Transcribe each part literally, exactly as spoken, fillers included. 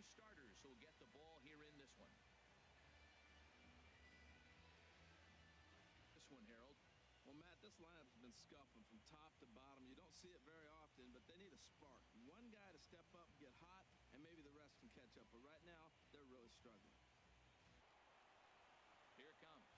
starters who'll get the ball here in this one. This one, Harold. Well, Matt, this lineup's been scuffling from top to bottom. You don't see it very often, but they need a spark. One guy to step up, get hot, and maybe the rest can catch up. But right now, they're really struggling. Here it comes.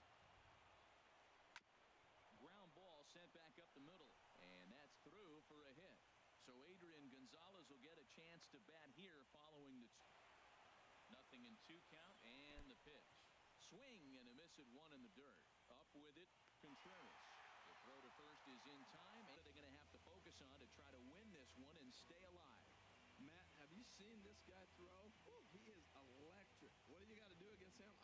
Ground ball sent back up the middle, and that's through for a hit. So Adrian Gonzalez will get a chance to bat here following the nothing in two count, and the pitch. Swing and a miss at one in the dirt. Up with it, Contreras. The throw to first is in time, and they're going to have to focus on to try to win this one and stay alive. Matt, have you seen this guy throw? Ooh, he is electric. What do you got to do against him?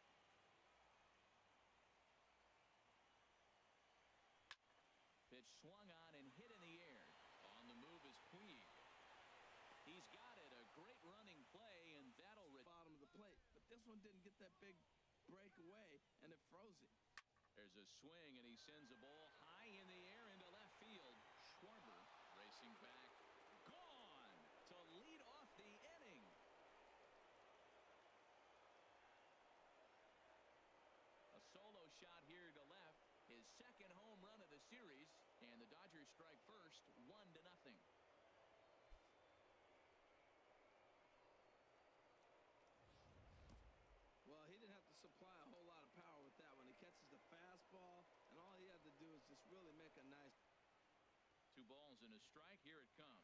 Pitch swung on and hit in the air. On the move is Puig. He's got it. A great running play, and that'll reach bottom of the plate. But this one didn't get that big breakaway, and it froze him. There's a swing, and he sends a ball high in the air into left field. Schwarber racing back. Gone to lead off the inning. A solo shot here to left. His second home run of the series, and the Dodgers strike first, one to nothing. Well, he didn't have to supply a whole lot of power with that one. He catches the fastball, and all he had to do is just really make a nice. Two balls and a strike. Here it comes.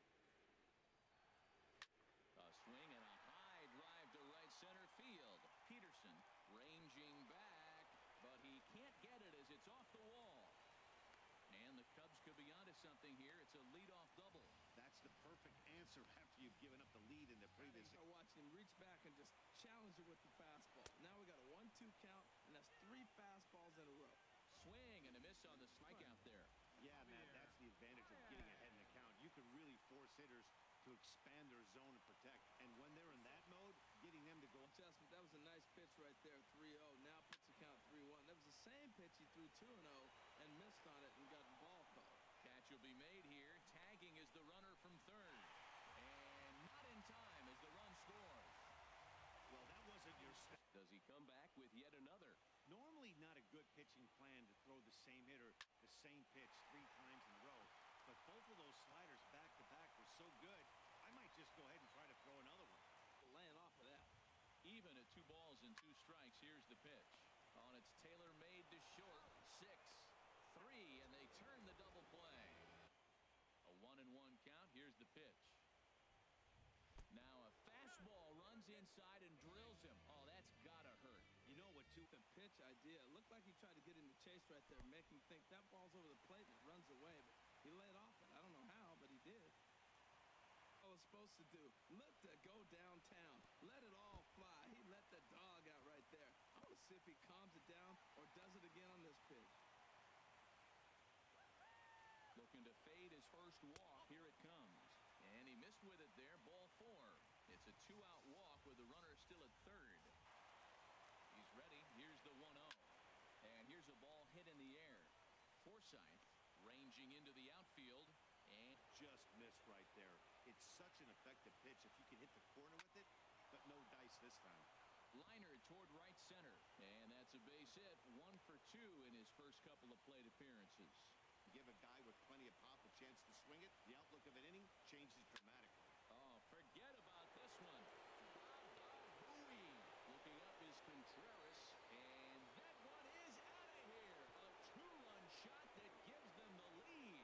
A swing and a high drive to right center field. Peterson ranging back, but he can't get it as it's off the wall. And the Cubs could be onto something here. It's a leadoff double. That's the perfect answer after you've given up the lead in the previous. I watched him reach back and just challenge it with the fastball. Now we got a one two count, and that's three fastballs in a row. Swing and a miss on the strikeout there. Yeah, Matt, that's the advantage of getting ahead in the count. You can really force hitters to expand their zone and protect. And when they're in that mode, getting them to go. Adjustment, that was a nice pitch right there, three oh. Now puts the count three one. That was the same pitch he threw two and oh and missed on it and got the ball called. Catch will be made here. Tagging is the runner from third. And not in time as the run scores. Well, that wasn't your step. Does he come back with yet another? Normally not a good pitching plan to throw the same hitter the same pitch three times in a row. But both of those sliders back to back were so good, I might just go ahead and try to throw another one. Laying off of that. Even at two balls and two strikes, here's the pitch. On its tailor-made to short. Six, three, and they turn the double play. A one and one count. Here's the pitch. Now a fastball runs inside and drills him. Oh, that's gotta hurt. You know what, too? The pitch idea. It looked like he tried to get in the chase right there, make him think that ball's over the plate and it runs away. But he laid off it. I don't know how, but he did. What I was supposed to do. Look to go downtown. Let it all fly. He let the dog out right there. I want to see if he calms it down or does it again on this pitch. Looking to fade his first walk. Here it comes. And he missed with it there. Ball four. It's a two-out walk with the runner still at third. He's ready. Here's the one oh. And here's a ball hit in the air. Forsythe ranging into the outfield. And just missed right there. It's such an effective pitch if you can hit the corner with it, but no dice this time. Liner toward right center. And that's a base hit. One for two in his first couple of plate appearances. Give a guy with plenty of pop a chance to swing it. The outlook of an inning changes dramatically. Oh, forget about this one. Bowie looking up is Contreras, and that one is out of here. A two-run shot that gives them the lead.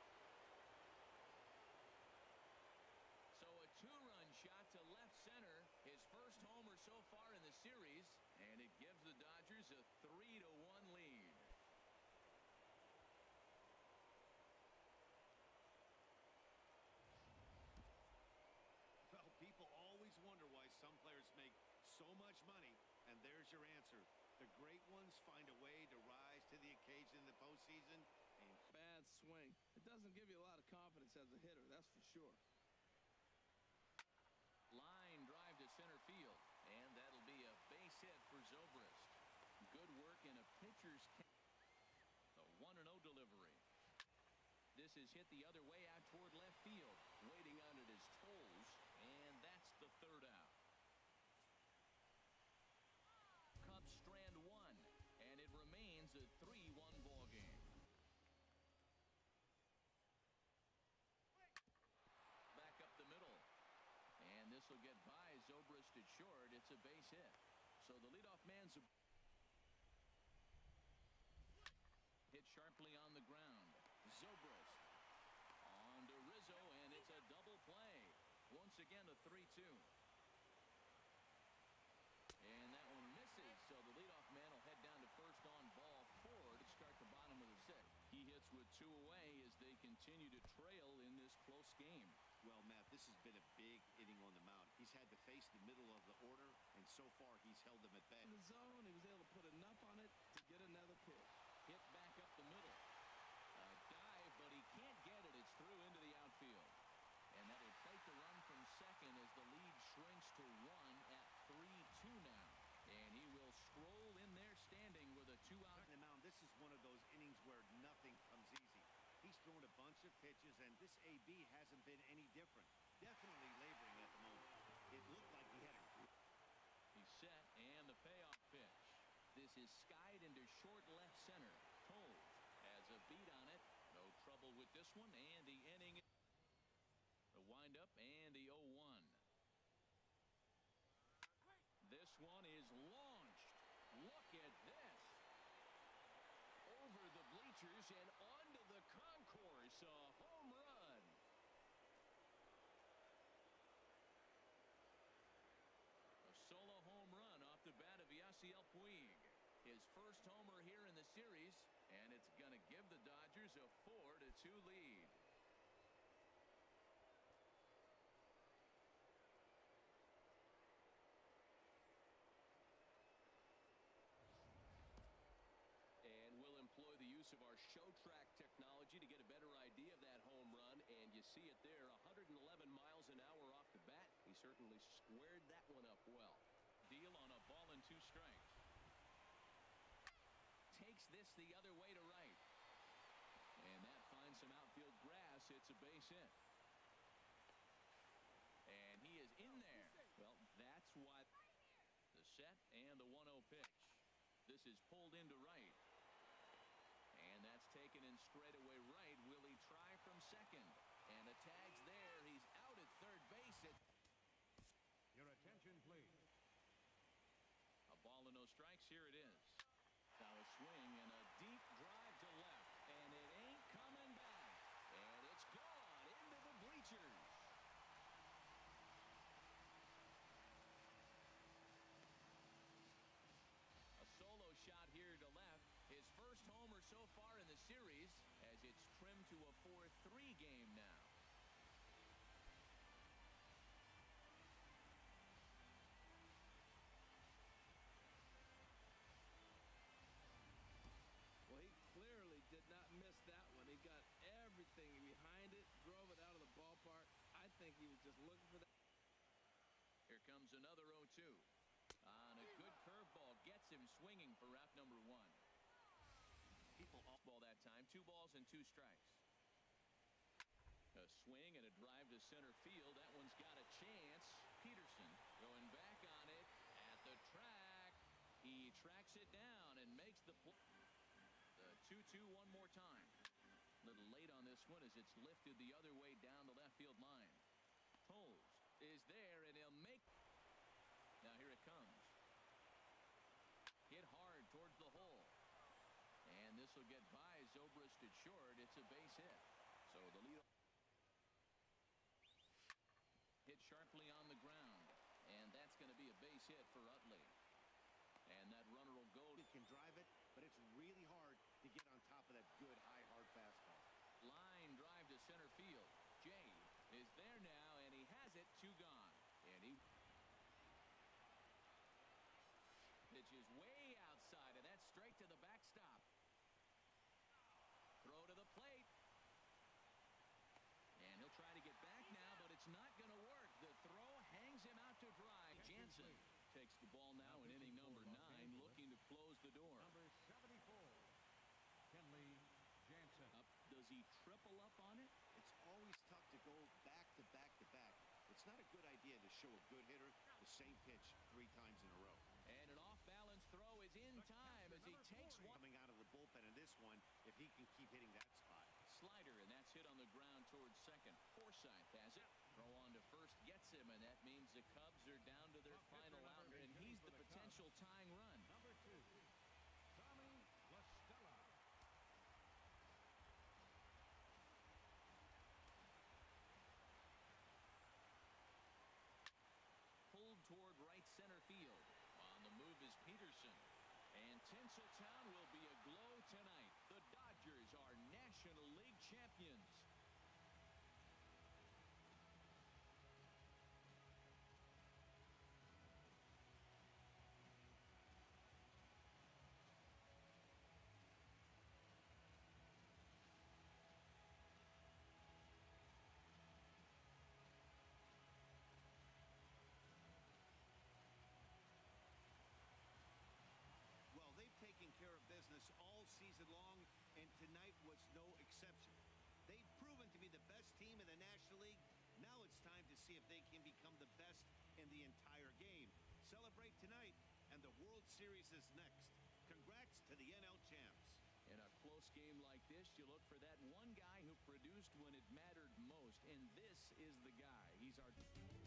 So a two-run shot to left center, his first homer so far in the series, and it gives the Dodgers a three to one lead. Well, people always wonder why some players make so much money, and there's your answer. The great ones find a way to rise to the occasion in the postseason. And bad swing. It doesn't give you a lot of confidence as a hitter, that's for sure. Line drive to center field, and that'll be a base hit for Zobrist. Good work in a pitcher's catch. The one and oh delivery. This is hit the other way out toward left field. Waiting on it is Toles, and that's the third. it short. It's a base hit. So the leadoff man's a hit sharply on the ground. Zobrist on to Rizzo, and it's a double play. Once again, a three two. And that one misses, so the leadoff man will head down to first on ball four to start the bottom of the sixth. He hits with two away as they continue to trail in this close game. Well, Matt, this has been a big inning on the mound. He's had to face the middle of the order, and so far he's held them at bay. In the zone, he was able to put enough on it to get another pitch. Hit back up the middle. A dive, but he can't get it. It's through into the outfield. And that'll take the run from second as the lead shrinks to one at three two now. And he will stroll in there standing with a two-out. On the mound, this is one of those innings where nothing comes easy. He's thrown a bunch of pitches, and this A B hasn't been any different. Definitely laboring at the moment. It looked like he had a... He's set, and the payoff pitch. This is skied into short left center. Toles has a beat on it. No trouble with this one, and the inning... The windup and the oh one. This one is launched. Look at this. Over the bleachers and onto the concourse. A home run. A solo home run off the bat of Yasiel Puig. His first homer here in the series, and it's going to give the Dodgers a four to two lead. Employ the use of our show track technology to get a better idea of that home run, and you see it there, one hundred eleven miles an hour off the bat. He certainly squared that one up well. Deal on a ball and two strikes. Takes this the other way to right, and that finds some outfield grass. It's a base hit, and he is in there. Well, that's why the set and the one oh pitch. This is pulled into right. And that's taken in straightaway right. Will he try from second? And the tag's there. He's out at third base. It... Your attention, please. A ball and no strikes. Here it is. Now a swing and a deep drive to left. And it ain't coming back. And it's gone into the bleachers. A solo shot here to left. His first homer so far in the series as it's trimmed to a four three game now. Well, he clearly did not miss that one. He got everything behind it, drove it out of the ballpark. I think he was just looking for that. Here comes another oh two. On a good curveball, gets him swinging for out number one. People off ball that time. Two balls and two strikes. A swing and a drive to center field. That one's got a chance. Peterson going back on it at the track. He tracks it down and makes the play. The two two one more time. A little late on this one as it's lifted the other way down the left field line. Toles is there, and he'll make... Now here it comes. Hit hard towards the hole. And this will get by Zobrist at short. It's a base hit. So the lead hit sharply on the ground. And that's going to be a base hit for Utley. And that runner will go. He can drive it, but it's really hard to get on top of that good high hard fastball. Line drive to center field. Jay is there now, and he has it. Two gone. And he pitches way outside, and that's straight to the backstop. Throw to the plate. And he'll try to get back now, but it's not going to work. The throw hangs him out to dry. Jansen takes the ball now in inning number nine, looking to close the door. Number seventy-four, Kenley Jansen. Up. Does he triple up on it? It's always tough to go back to back to back. It's not a good idea to show a good hitter the same pitch three times in a row. And an off-balance throw is in time as he takes one. Coming out of the bullpen in this one, if he can keep hitting that spot. Slider, and that's hit on the ground towards second. Forsythe has it. Throw on to first, gets him, and that means the Cubs are down to their potential tying run. Number two, Tommy La Stella. Pulled toward right center field. On the move is Peterson. And Tinseltown will be aglow tonight. The Dodgers are National League champions. Well, they've taken care of business all season long, and tonight was no exception. They've proven to be the best team in the National League. Now it's time to see if they can become the best in the entire game. Celebrate tonight, and the World Series is next. Congrats to the N L champs. In a close game like this, you look for that one guy who produced when it mattered most, and this is the guy. He's our...